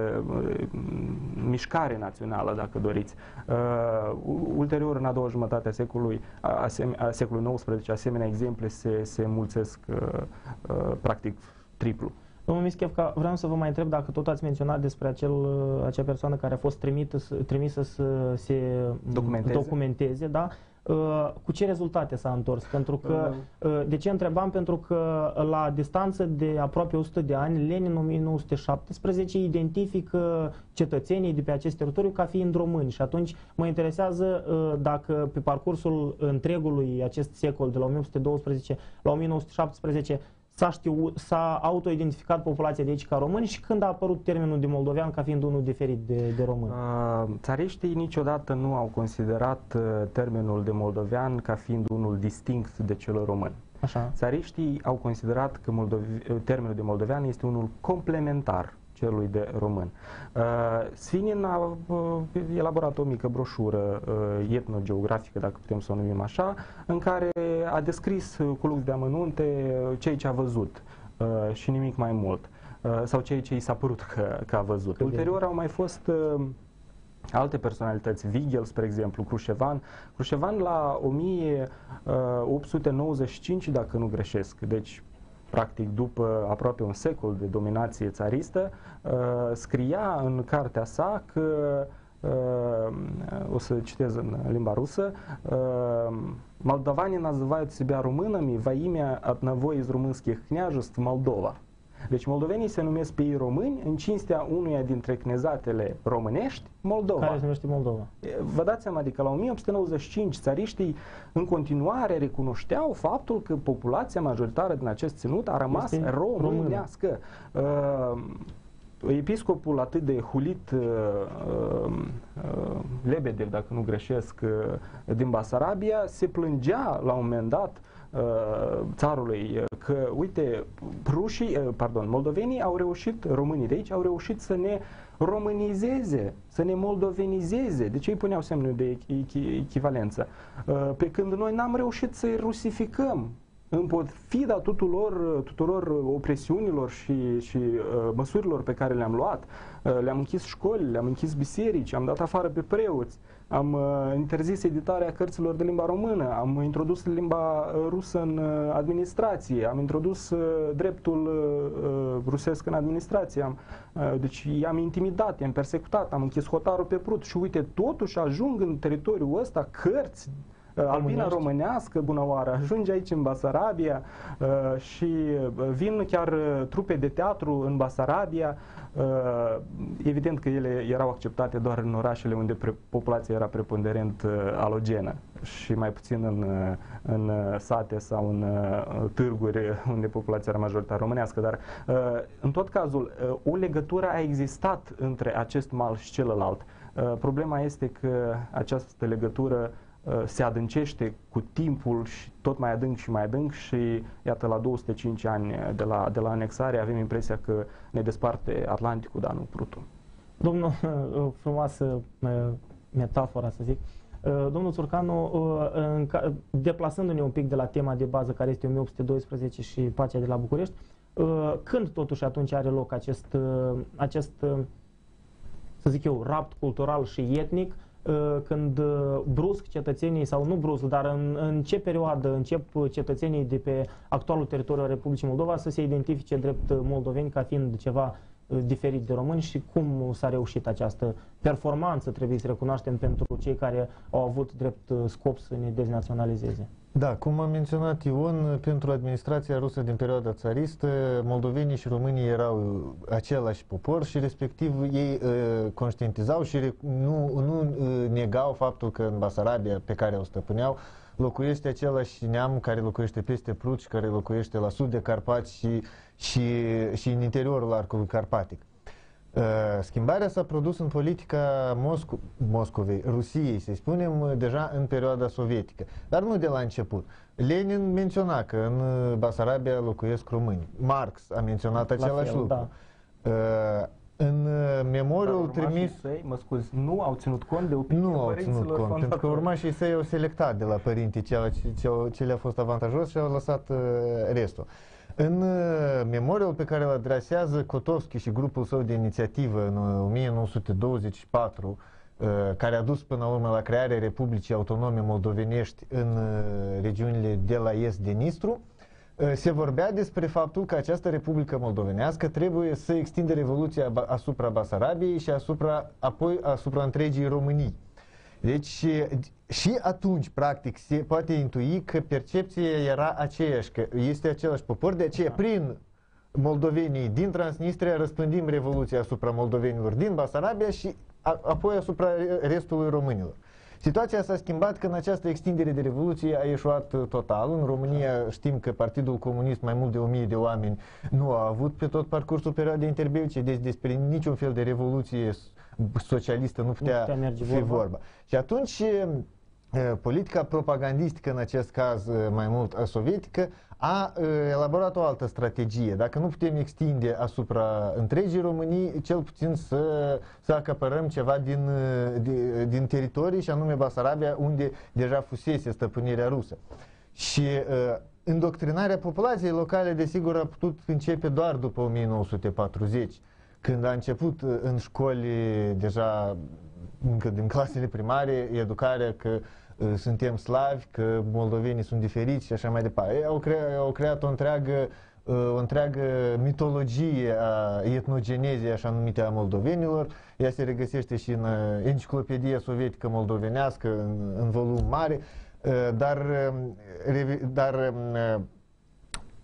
mișcare națională, dacă doriți. Ulterior, în a doua jumătate a secolului XIX, asemenea exemple se înmulțesc practic triplu. Domnul Mischevca, vreau să vă mai întreb dacă tot ați menționat despre acea persoană care a fost trimisă să se documenteze, da? Cu ce rezultate s-a întors? Pentru că, de ce întrebam? Pentru că la distanță de aproape 100 de ani, Lenin în 1917 identifică cetățenii de pe acest teritoriu ca fiind români și atunci mă interesează dacă pe parcursul întregului acest secol, de la 1812 la 1917, s-a autoidentificat populația de aici ca români și când a apărut termenul de moldovean ca fiind unul diferit de român? Țariștii niciodată nu au considerat termenul de moldovean ca fiind unul distinct de cel român. Așa. Țariștii au considerat că termenul de moldovean este unul complementar celui de român. Svinin a elaborat o mică broșură etnogeografică, dacă putem să o numim așa, în care a descris cu lux de amănunte ceea ce a văzut și nimic mai mult, sau ceea ce i s-a părut că a văzut. Ulterior au mai fost alte personalități, Vigel, spre exemplu, Crușevan. Crușevan la 1895, dacă nu greșesc, deci practic după aproape un secol de dominație țaristă, scria în cartea sa că, o să citez în limba rusă, Молдаване называют себя румынами во имя одного из румынских княжеств Молдова. Deci moldovenii se numesc pe ei români în cinstea unuia dintre cnezatele românești, Moldova. Care se numește Moldova. Vă dați seama, adică la 1895 țariștii în continuare recunoșteau faptul că populația majoritară din acest ținut a rămas românească. Episcopul atât de hulit Lebedev, dacă nu greșesc, din Basarabia, se plângea la un moment dat țarului că, uite, moldovenii au reușit, românii de aici au reușit să ne românizeze, să ne moldovenizeze. Deci ei puneau semnul de echivalență. Pe când noi n-am reușit să-i rusificăm. În pofida tuturor opresiunilor și măsurilor pe care le-am luat, le-am închis școli, le-am închis biserici, am dat afară pe preoți, am interzis editarea cărților de limba română, am introdus limba rusă în administrație, am introdus dreptul rusesc în administrație, deci i-am intimidat, i-am persecutat, am închis hotarul pe Prut și uite, totuși ajung în teritoriul ăsta cărți albina românească, bună oară, ajunge aici în Basarabia și vin chiar trupe de teatru în Basarabia. Evident că ele erau acceptate doar în orașele unde populația era preponderent alogenă și mai puțin în sate sau în târguri unde populația era majoritar românească, dar în tot cazul o legătură a existat între acest mal și celălalt. Problema este că această legătură se adâncește cu timpul și tot mai adânc și mai adânc și iată la 205 ani de la anexare avem impresia că ne desparte Atlanticul, dar nu Prutul. Domnul, frumoasă metafora să zic, domnul Țurcanu, deplasându-ne un pic de la tema de bază care este 1812 și pacea de la București, când totuși atunci are loc acest să zic eu, rapt cultural și etnic, când brusc cetățenii, sau nu brusc, dar în ce perioadă încep cetățenii de pe actualul teritoriu al Republicii Moldova să se identifice drept moldoveni ca fiind ceva diferit de români și cum s-a reușit această performanță, trebuie să recunoaștem, pentru cei care au avut drept scop să ne deznaționalizeze? Da, cum a menționat Ion, pentru administrația rusă din perioada țaristă, moldovenii și românii erau același popor și respectiv ei conștientizau și nu negau faptul că în Basarabia, pe care o stăpâneau, locuiește același neam care locuiește peste Prut și care locuiește la sud de Carpați și în interiorul arcului carpatic. Schimbarea s-a produs în politica Moscovei, Rusiei, să spunem, deja în perioada sovietică, dar nu de la început. Lenin menționa că în Basarabia locuiesc români. Marx a menționat același lucru. Da. În memoriul trimis... Mă scuzi, nu au ținut cont de opinia părinților fondatori. Pentru că urmașii săi au selectat de la părinții ce le-a fost avantajos și au lăsat restul. În memoriul pe care îl adresează Kotovski și grupul său de inițiativă în 1924, care a dus până la urmă la crearea Republicii Autonome Moldovenești în regiunile de la est de Nistru, se vorbea despre faptul că această Republică Moldovenească trebuie să extindă revoluția asupra Basarabiei și apoi asupra întregii Românii. Deci și atunci, practic, se poate intui că percepția era aceeași, că este același popor, de aceea prin moldovenii din Transnistria răspândim revoluția asupra moldovenilor din Basarabia și apoi asupra restului românilor. Situația s-a schimbat când această extindere de revoluție a ieșuat total. În România știm că Partidul Comunist, mai mult de 1000 de oameni, nu a avut pe tot parcursul perioadei interbelice, deci despre niciun fel de revoluție socialistă nu putea fi vorba. Și atunci politica propagandistică, în acest caz mai mult sovietică, a elaborat o altă strategie. Dacă nu putem extinde asupra întregii Românii, cel puțin să acapărăm ceva din teritorii, și anume Basarabia, unde deja fusese stăpânirea rusă. Și îndoctrinarea populației locale, desigur, a putut începe doar după 1940, când a început în școli, deja încă din clasele primare, educarea că suntem slavi, că moldovenii sunt diferiți și așa mai departe. Au creat o întreagă mitologie a etnogenezei, așa numite, a moldovenilor. Ea se regăsește și în Enciclopedia Sovietică Moldovenească, în volum mare, dar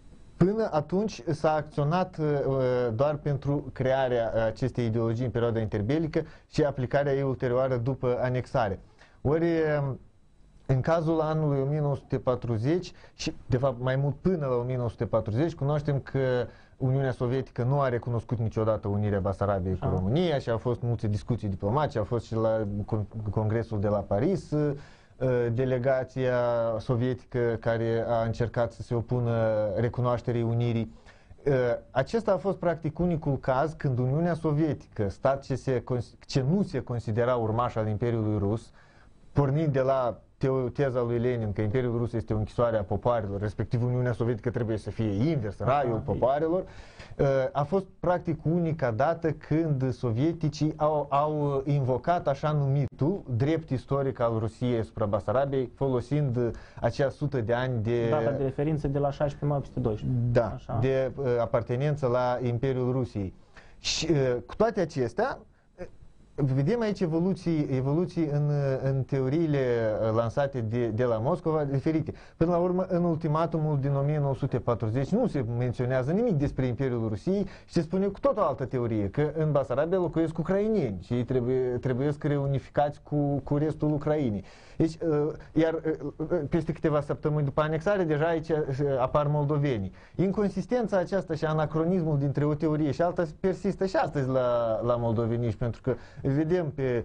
Până atunci s-a acționat doar pentru crearea acestei ideologii în perioada interbelică și aplicarea ei ulterioară după anexare. Ori în cazul anului 1940 și de fapt mai mult până la 1940 cunoaștem că Uniunea Sovietică nu a recunoscut niciodată unirea Basarabiei cu România și au fost multe discuții diplomatice, a fost și la Congresul de la Paris delegația sovietică care a încercat să se opună recunoașterii unirii. Acesta a fost practic unicul caz când Uniunea Sovietică, stat ce nu se considera urmaș al Imperiului Rus, pornind de la teza lui Lenin că Imperiul Rus este o închisoare a popoarelor, respectiv Uniunea Sovietică trebuie să fie invers, raiul popoarelor, a fost practic unica dată când sovieticii au invocat așa numitul drept istoric al Rusiei asupra Basarabiei, folosind acea 100 de ani de... Data de referință de la 16 mai 1812. Da, așa. de apartenență la Imperiul Rusiei. Și cu toate acestea, vedem aici evoluții în teoriile lansate de la Moscova diferite. Până la urmă, în ultimatumul din 1940 nu se menționează nimic despre Imperiul Rusiei și se spune cu tot o altă teorie, că în Basarabia locuiesc ucraineni și ei trebuie să reunificați cu restul Ucrainei. Deci, iar peste câteva săptămâni după anexare, deja aici apar moldovenii. Inconsistența aceasta și anacronismul dintre o teorie și alta persistă și astăzi la moldoveniști, pentru că vedem pe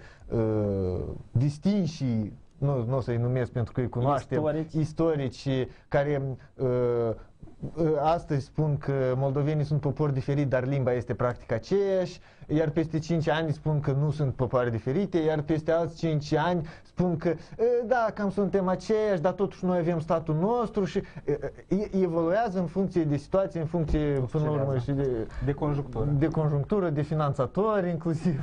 distinși, nu o să-i numesc pentru că îi cunoaștem, istorici care astăzi spun că moldovenii sunt popori diferit, dar limba este practic aceeași, iar peste 5 ani spun că nu sunt popoare diferite, iar peste alți 5 ani spun că da, cam suntem aceiași, dar totuși noi avem statul nostru și evoluează în funcție de situație, în funcție până la urmă și de conjunctură. De conjunctură, de finanțatori inclusiv.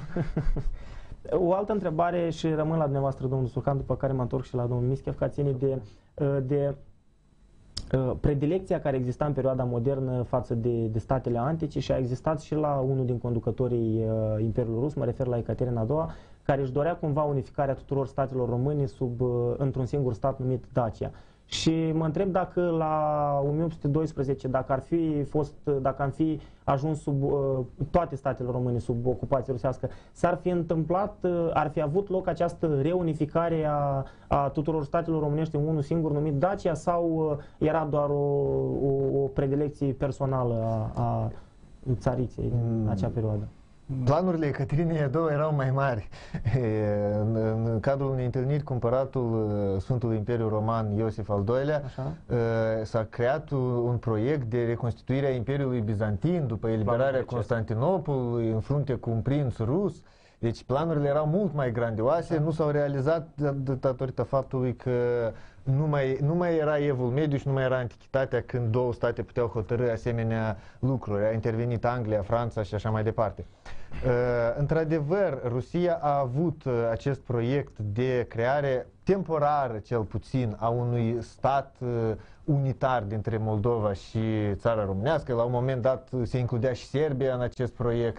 O altă întrebare și rămân la dumneavoastră, domnul Suhan, după care mă întorc și la domnul Mischev, ca ține de predilecția care exista în perioada modernă față de statele antice și a existat și la unul din conducătorii Imperiului Rus, mă refer la Ecaterina II, care își dorea cumva unificarea tuturor statelor române într-un singur stat numit Dacia. Și mă întreb dacă la 1812, dacă am fi ajuns sub toate statele române sub ocupație rusească, s-ar fi întâmplat, ar fi avut loc această reunificare a tuturor statelor românești în unul singur numit Dacia sau era doar o predilecție personală a țariței în acea perioadă? Planurile Ecaterinei a II erau mai mari. În cadrul unei întâlniri cu împăratul Sfântului Imperiu Roman Iosif al II-lea s-a creat un proiect de reconstituire a Imperiului Bizantin după eliberarea Constantinopolului în frunte cu un prinț rus. Deci planurile erau mult mai grandioase, nu s-au realizat datorită faptului că nu mai era Evul Mediu și nu mai era Antichitatea când două state puteau hotărâ asemenea lucruri. A intervenit Anglia, Franța și așa mai departe. Într-adevăr, Rusia a avut acest proiect de creare temporară, cel puțin, a unui stat unitar dintre Moldova și țara românească. La un moment dat se includea și Serbia în acest proiect,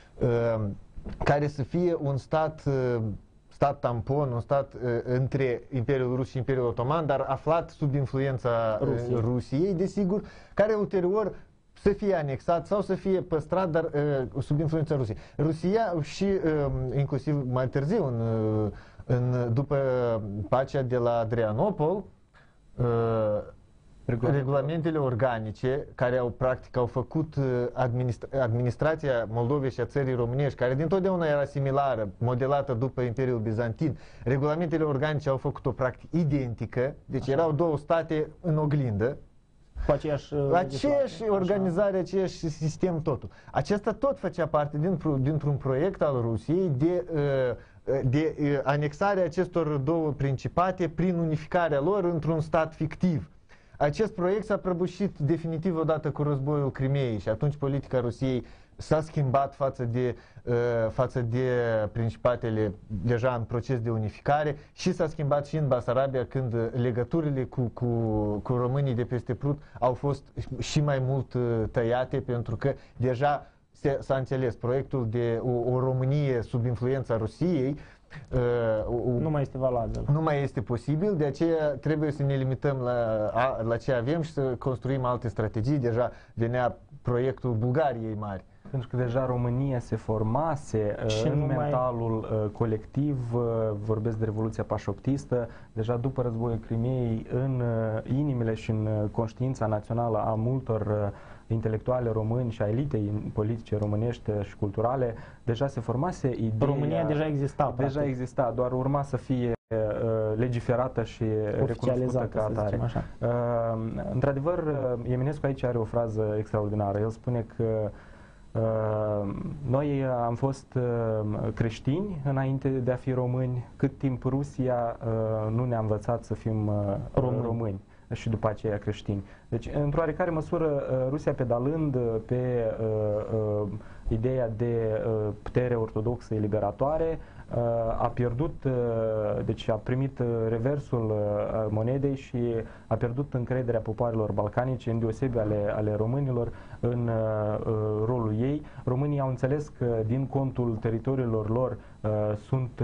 care să fie un stat tampon, un stat între Imperiul Rus și Imperiul Otoman, dar aflat sub influența Rusiei, desigur, care ulterior să fie anexat sau să fie păstrat, dar sub influența Rusiei. Rusia și inclusiv mai târziu, după pacea de la Adrianopol, regulamentele organice care au făcut administrația Moldovei și a țării românești, care dintotdeauna era similară, modelată după Imperiul Bizantin, regulamentele organice au făcut-o practic identică, deci erau două state în oglindă, cu aceeași organizare, aceeași sistem, totul. Acesta tot făcea parte dintr-un proiect al Rusiei de anexarea acestor două principate prin unificarea lor într-un stat fictiv. Acest proiect s-a prăbușit definitiv odată cu războiul Crimeei și atunci politica Rusiei s-a schimbat față de principatele deja în proces de unificare și s-a schimbat și în Basarabia când legăturile cu românii de peste Prut au fost și mai mult tăiate pentru că deja s-a înțeles proiectul de o Românie sub influența Rusiei Nu mai este valabil. Nu mai este posibil, de aceea trebuie să ne limităm la ce avem și să construim alte strategii. Deja venea proiectul Bulgariei mari. Pentru că deja România se formase Și în numai- mentalul colectiv, vorbesc de Revoluția Pașoptistă, deja după războiul Crimeei, în inimile și în conștiința națională a multor intelectuale români și a elitei politice românești și culturale, deja se formase ideea... România deja exista. Deja practic. exista, doar urma să fie legiferată și recunoscută Oficializată, ca să atare. zicem așa. Într-adevăr, Eminescu aici are o frază extraordinară. El spune că noi am fost creștini înainte de a fi români, cât timp Rusia nu ne-a învățat să fim români și după aceea creștini. Deci, într-o oarecare măsură, Rusia pedalând pe ideea de putere ortodoxă eliberatoare, a pierdut, deci a primit reversul monedei și a pierdut încrederea popoarelor balcanice, îndeosebi ale românilor, în rolul ei. Românii au înțeles că din contul teritoriilor lor sunt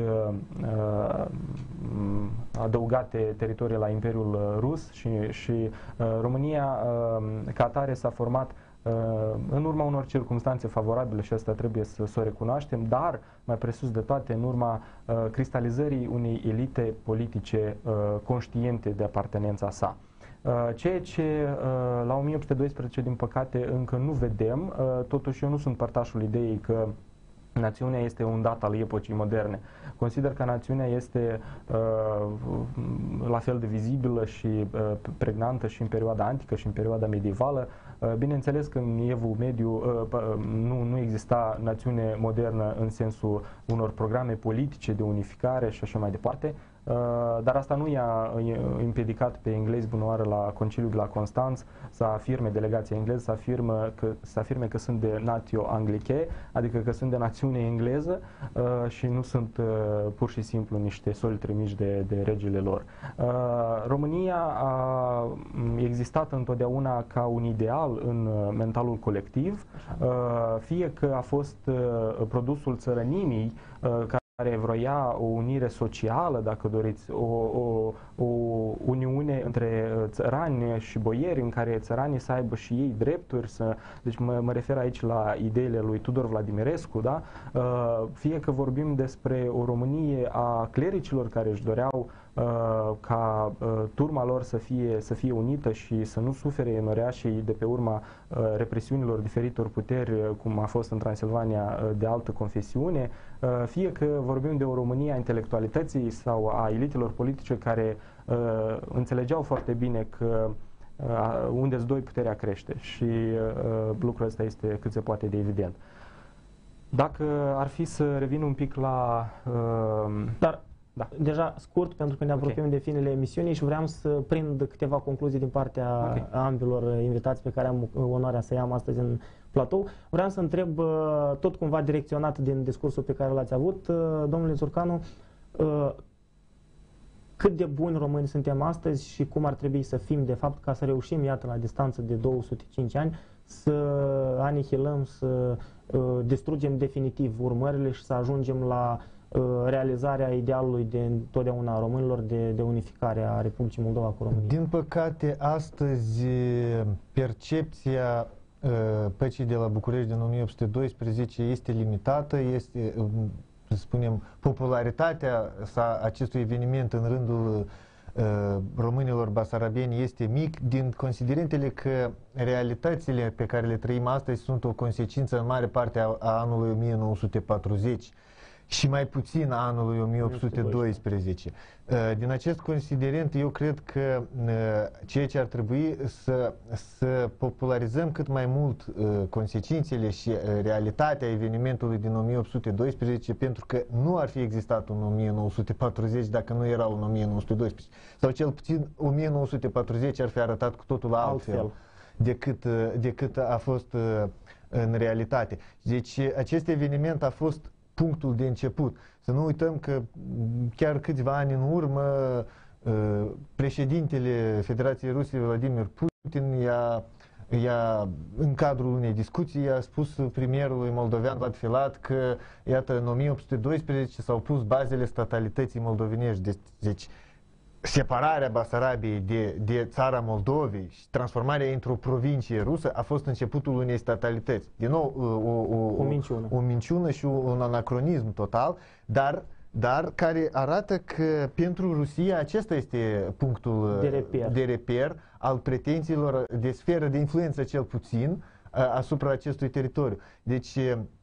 adăugate teritorii la Imperiul Rus și România ca atare s-a format în urma unor circumstanțe favorabile și asta trebuie să o recunoaștem, dar mai presus de toate în urma cristalizării unei elite politice conștiente de apartenența sa. Ceea ce la 1812 din păcate încă nu vedem, totuși eu nu sunt părtașul ideii că națiunea este un dat al epocii moderne. Consider că națiunea este la fel de vizibilă și pregnantă și în perioada antică și în perioada medievală. Bineînțeles că în Evul Mediu nu exista națiune modernă în sensul unor programe politice de unificare și așa mai departe, dar asta nu i-a împiedicat pe englezi bunoară la Conciliul de la Constanț să afirme, delegația engleză să afirme că sunt de natio anglicae, adică că sunt de națiune engleză și nu sunt pur și simplu niște soli trimiși de regele lor. România a existat întotdeauna ca un ideal în mentalul colectiv, fie că a fost produsul țărănimii care vroia o unire socială, dacă doriți, o uniune între țărani și boieri, în care țăranii să aibă și ei drepturi, deci mă refer aici la ideile lui Tudor Vladimirescu, da? Fie că vorbim despre o Românie a clericilor care își doreau ca turma lor să fie unită și să nu sufere enoriașii de pe urma represiunilor diferitor puteri, cum a fost în Transilvania de altă confesiune, fie că vorbim de o Românie a intelectualității sau a elitelor politice care înțelegeau foarte bine că unde-s doi, puterea crește și lucrul ăsta este cât se poate de evident. Dacă ar fi să revin un pic la... Dar da. deja scurt, pentru că ne apropiem de finele emisiunii și vreau să prind câteva concluzii din partea ambilor invitați pe care am onoarea să i-am astăzi în platou. Vreau să întreb, tot cumva direcționat din discursul pe care l-ați avut, domnule Țurcanu, cât de buni români suntem astăzi și cum ar trebui să fim, de fapt, ca să reușim, iată, la distanță de 205 ani, să anihilăm, să distrugem definitiv urmările și să ajungem la realizarea idealului de întotdeauna a românilor de unificare a Republicii Moldova cu România. Din păcate, astăzi percepția păcii de la București din 1812 este limitată, este, să spunem, popularitatea acestui eveniment în rândul românilor basarabeni este mic, din considerentele că realitățile pe care le trăim astăzi sunt o consecință în mare parte a anului 1940 și mai puțin a anului 1812. Din acest considerent, eu cred că ceea ce ar trebui să popularizăm cât mai mult consecințele și realitatea evenimentului din 1812, pentru că nu ar fi existat un 1940 dacă nu era un 1912. Sau cel puțin 1940 ar fi arătat cu totul altfel decât a fost în realitate. Deci acest eveniment a fost punctul de început. Să nu uităm că chiar câțiva ani în urmă președintele Federației Ruse, Vladimir Putin, i-a în cadrul unei discuții, a spus premierului moldovean Vlad Filat că, iată, în 1812 s-au pus bazele statalității moldovenești. Deci separarea Basarabiei de țara Moldovei și transformarea într-o provincie rusă a fost începutul unei statalități. Din nou, o minciună și un anacronism total, dar care arată că pentru Rusia acesta este punctul de reper al pretențiilor de sferă de influență, cel puțin, asupra acestui teritoriu. Deci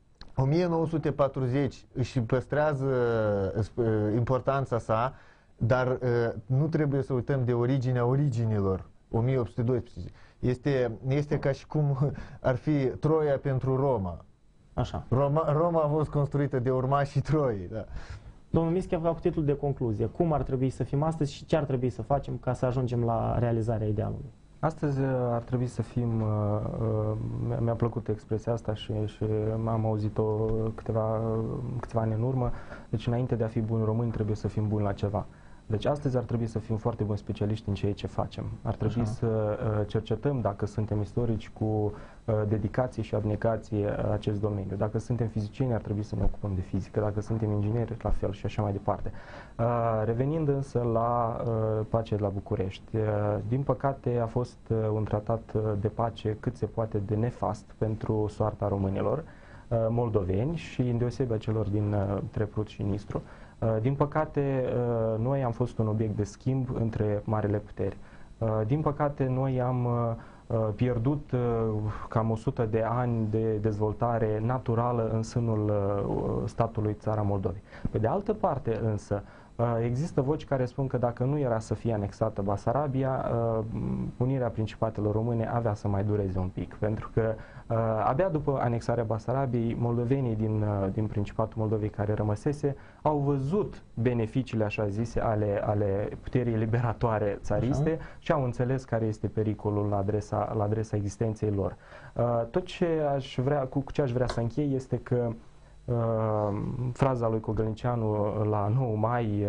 1940 își păstrează importanța sa, dar nu trebuie să uităm de originea originilor. 1812. Este ca și cum ar fi Troia pentru Roma. Așa. Roma a fost construită de urmașii Troiei. Da. Domnul Mischiev, cu titlul de concluzie, cum ar trebui să fim astăzi și ce ar trebui să facem ca să ajungem la realizarea idealului? Astăzi ar trebui să fim, mi-a plăcut expresia asta și am auzit-o câteva ani în urmă, deci înainte de a fi buni români trebuie să fim buni la ceva. Deci astăzi ar trebui să fim foarte buni specialiști în ceea ce facem. Ar trebui să cercetăm, dacă suntem istorici, cu dedicație și abnegație acest domeniu. Dacă suntem fizicieni, ar trebui să ne ocupăm de fizică. Dacă suntem ingineri, la fel și așa mai departe. Revenind însă la pacea de la București. Din păcate a fost un tratat de pace cât se poate de nefast pentru soarta românilor moldoveni și îndeosebi a celor din Treprut și Nistru. Din păcate, noi am fost un obiect de schimb între marile puteri. Din păcate, noi am pierdut cam 100 de ani de dezvoltare naturală în sânul statului Țara Moldovei. Pe de altă parte, însă, există voci care spun că dacă nu era să fie anexată Basarabia, unirea Principatelor Române avea să mai dureze un pic, pentru că abia după anexarea Basarabiei, moldovenii din Principatul Moldovei care rămăsese au văzut beneficiile, așa zise, ale puterii liberatoare țariste și au înțeles care este pericolul la adresa existenței lor. Tot ce cu ce aș vrea să închei este că fraza lui Cogălnicianu la 9 mai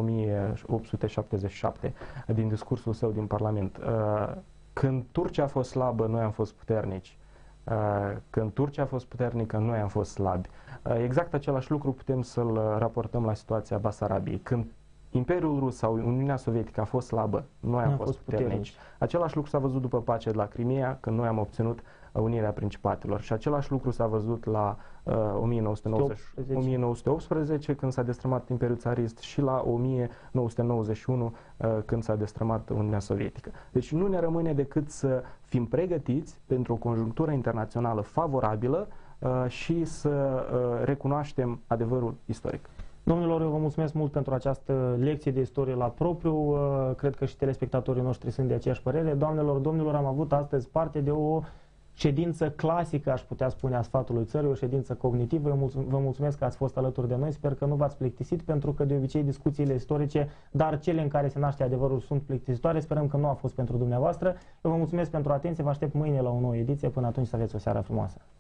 1877 din discursul său din Parlament: când Turcia a fost slabă, noi am fost puternici. Când Turcia a fost puternică, noi am fost slabi. Exact același lucru putem să-l raportăm la situația Basarabiei. Când Imperiul Rus sau Uniunea Sovietică a fost slabă, noi am fost puternici. Același lucru s-a văzut după pacea de la Crimea, când noi am obținut unirea Principatelor. Și același lucru s-a văzut la 1918, când s-a destrămat Imperiul Țarist, și la 1991, când s-a destrămat Uniunea Sovietică. Deci nu ne rămâne decât să fim pregătiți pentru o conjunctură internațională favorabilă și să recunoaștem adevărul istoric. Domnilor, eu vă mulțumesc mult pentru această lecție de istorie la propriu. Cred că și telespectatorii noștri sunt de aceeași părere. Doamnelor, domnilor, am avut astăzi parte de o ședință clasică, aș putea spune, a Sfatului Țării, o ședință cognitivă. Vă mulțumesc că ați fost alături de noi. Sper că nu v-ați plictisit, pentru că de obicei discuțiile istorice, dar cele în care se naște adevărul, sunt plictisitoare. Sperăm că nu a fost pentru dumneavoastră. Eu vă mulțumesc pentru atenție. Vă aștept mâine la o nouă ediție. Până atunci, să aveți o seară frumoasă.